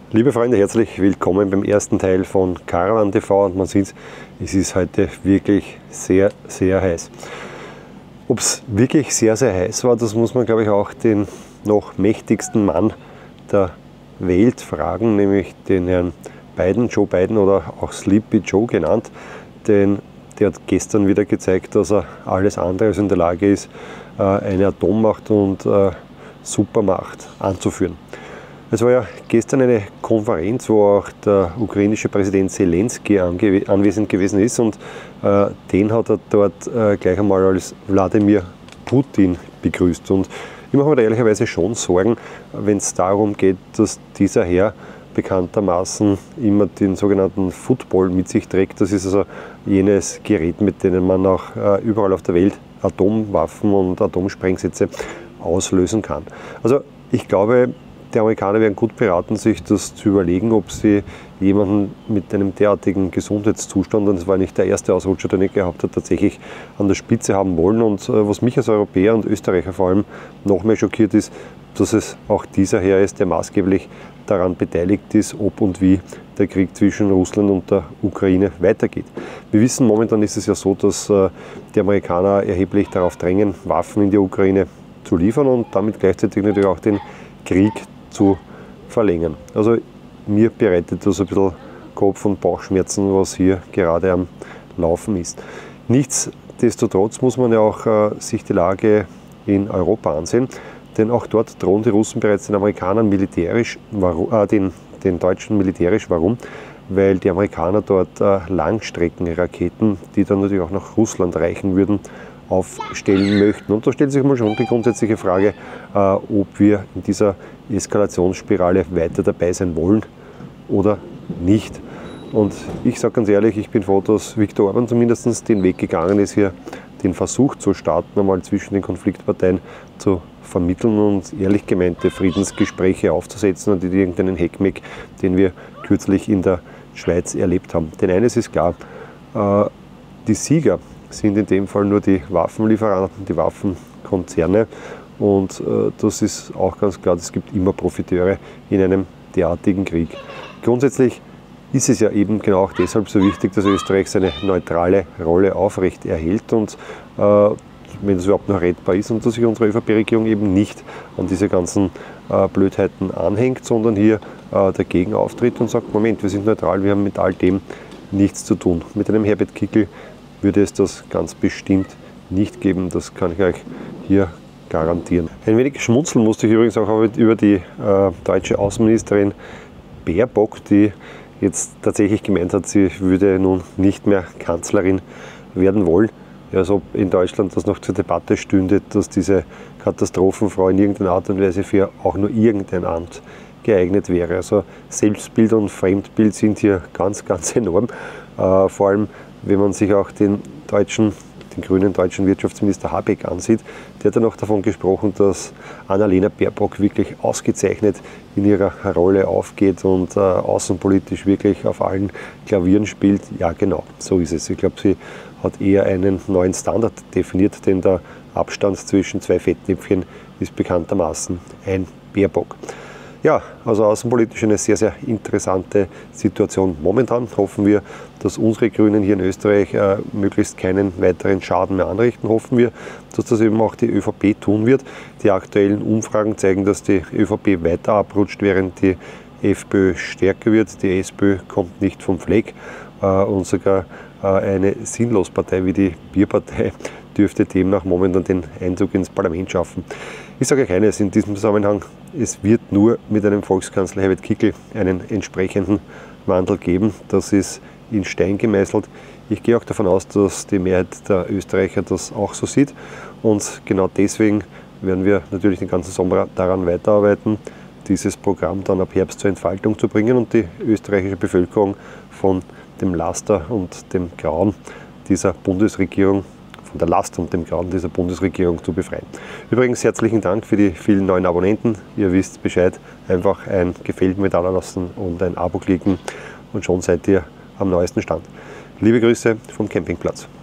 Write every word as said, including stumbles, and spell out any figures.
Liebe Freunde, herzlich willkommen beim ersten Teil von Caravan T V und man sieht, es ist heute wirklich sehr, sehr heiß. Ob es wirklich sehr, sehr heiß war, das muss man, glaube ich, auch den noch mächtigsten Mann der Welt fragen, nämlich den Herrn Biden, Joe Biden oder auch Sleepy Joe genannt, denn der hat gestern wieder gezeigt, dass er alles andere als in der Lage ist, eine Atommacht und Supermacht anzuführen. Es war ja gestern eine Konferenz, wo auch der ukrainische Präsident Zelensky anwesend gewesen ist und äh, den hat er dort äh, gleich einmal als Wladimir Putin begrüßt. Und ich mache mir da ehrlicherweise schon Sorgen, wenn es darum geht, dass dieser Herr bekanntermaßen immer den sogenannten Football mit sich trägt. Das ist also jenes Gerät, mit dem man auch äh, überall auf der Welt Atomwaffen und Atomsprengsätze auslösen kann. Also ich glaube, die Amerikaner wären gut beraten, sich das zu überlegen, ob sie jemanden mit einem derartigen Gesundheitszustand, und das war nicht der erste Ausrutscher, den ich gehabt habe, tatsächlich an der Spitze haben wollen. Und äh, was mich als Europäer und Österreicher vor allem noch mehr schockiert ist, dass es auch dieser Herr ist, der maßgeblich daran beteiligt ist, ob und wie der Krieg zwischen Russland und der Ukraine weitergeht. Wir wissen, momentan ist es ja so, dass äh, die Amerikaner erheblich darauf drängen, Waffen in die Ukraine zu liefern und damit gleichzeitig natürlich auch den Krieg zu verlängern. Also mir bereitet das ein bisschen Kopf- und Bauchschmerzen, was hier gerade am Laufen ist. Nichtsdestotrotz muss man ja auch äh, sich die Lage in Europa ansehen, denn auch dort drohen die Russen bereits den Amerikanern militärisch, warum, äh, den, den Deutschen militärisch. Warum? Weil die Amerikaner dort äh, Langstreckenraketen, die dann natürlich auch nach Russland reichen würden, aufstellen möchten. Und da stellt sich mal schon die grundsätzliche Frage, äh, ob wir in dieser Eskalationsspirale weiter dabei sein wollen oder nicht. Und ich sage ganz ehrlich, ich bin froh, dass Viktor Orban zumindest den Weg gegangen ist, hier den Versuch zu starten, einmal zwischen den Konfliktparteien zu vermitteln und ehrlich gemeinte Friedensgespräche aufzusetzen und nicht irgendeinen Heckmeck, den wir kürzlich in der Schweiz erlebt haben. Denn eines ist klar, äh, die Sieger sind in dem Fall nur die Waffenlieferanten, die Waffenkonzerne. Und äh, das ist auch ganz klar, es gibt immer Profiteure in einem derartigen Krieg. Grundsätzlich ist es ja eben genau auch deshalb so wichtig, dass Österreich seine neutrale Rolle aufrecht erhält und äh, wenn das überhaupt noch rettbar ist und dass sich unsere ÖVP-Regierung eben nicht an diese ganzen äh, Blödheiten anhängt, sondern hier äh, dagegen auftritt und sagt, Moment, wir sind neutral, wir haben mit all dem nichts zu tun. Mit einem Herbert Kickl würde es das ganz bestimmt nicht geben, das kann ich euch hier garantieren. Ein wenig schmunzeln musste ich übrigens auch über die äh, deutsche Außenministerin Baerbock, die jetzt tatsächlich gemeint hat, sie würde nun nicht mehr Kanzlerin werden wollen. Ja, als ob in Deutschland das noch zur Debatte stünde, dass diese Katastrophenfrau in irgendeiner Art und Weise für auch nur irgendein Amt geeignet wäre. Also Selbstbild und Fremdbild sind hier ganz, ganz enorm. Äh, vor allem, wenn man sich auch den deutschen, den grünen deutschen Wirtschaftsminister Habeck ansieht, der hat dann auch davon gesprochen, dass Annalena Baerbock wirklich ausgezeichnet in ihrer Rolle aufgeht und äh, außenpolitisch wirklich auf allen Klavieren spielt. Ja, genau, so ist es. Ich glaube, sie hat eher einen neuen Standard definiert, denn der Abstand zwischen zwei Fettnäpfchen ist bekanntermaßen ein Baerbock. Ja, also außenpolitisch eine sehr, sehr interessante Situation. Momentan hoffen wir, dass unsere Grünen hier in Österreich äh, möglichst keinen weiteren Schaden mehr anrichten. Hoffen wir, dass das eben auch die ÖVP tun wird. Die aktuellen Umfragen zeigen, dass die ÖVP weiter abrutscht, während die FPÖ stärker wird. Die SPÖ kommt nicht vom Fleck äh, und sogar äh, eine Sinnlospartei wie die Bierpartei dürfte demnach momentan den Einzug ins Parlament schaffen. Ich sage euch eines in diesem Zusammenhang, es wird nur mit einem Volkskanzler Herbert Kickl einen entsprechenden Wandel geben. Das ist in Stein gemeißelt. Ich gehe auch davon aus, dass die Mehrheit der Österreicher das auch so sieht. Und genau deswegen werden wir natürlich den ganzen Sommer daran weiterarbeiten, dieses Programm dann ab Herbst zur Entfaltung zu bringen und die österreichische Bevölkerung von dem Laster und dem Grauen dieser Bundesregierung von der Last und dem Grauen dieser Bundesregierung zu befreien. Übrigens herzlichen Dank für die vielen neuen Abonnenten. Ihr wisst Bescheid, einfach ein Gefällt mir da lassen und ein Abo klicken und schon seid ihr am neuesten Stand. Liebe Grüße vom Campingplatz.